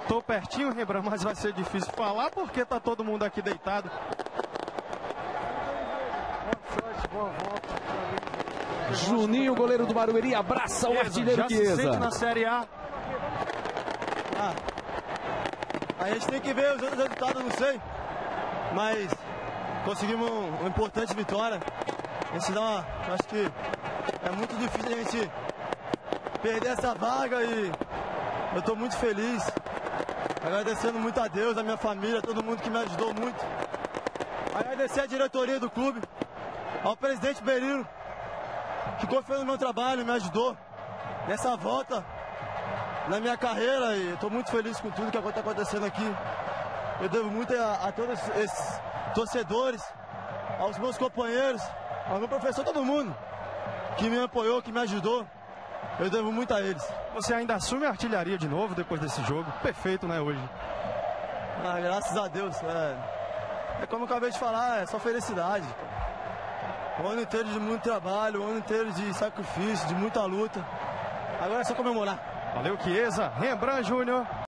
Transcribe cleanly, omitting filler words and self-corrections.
Tô pertinho, Rembrandt, mas vai ser difícil falar porque tá todo mundo aqui deitado. Boa sorte, boa volta. Juninho, goleiro do Barueri, abraça o artilheiro já Chiesa. se sente na Série A. A gente tem que ver os outros resultados, não sei. Mas conseguimos uma importante vitória. A gente acho que é muito difícil a gente perder essa vaga e eu estou muito feliz. Agradecendo muito a Deus, a minha família, todo mundo que me ajudou muito. Agradecer a diretoria do clube, ao presidente Berilo, que confiou no meu trabalho, me ajudou nessa volta na minha carreira e estou muito feliz com tudo que está acontecendo aqui. Eu devo muito a todos esses torcedores, aos meus companheiros, ao meu professor, todo mundo que me apoiou, que me ajudou. Eu devo muito a eles. Você ainda assume a artilharia de novo depois desse jogo? Perfeito, né, hoje? Graças a Deus. É como eu acabei de falar, é só felicidade. Um ano inteiro de muito trabalho, um ano inteiro de sacrifício, de muita luta. Agora é só comemorar. Valeu, Chiesa. Rembrandt Júnior.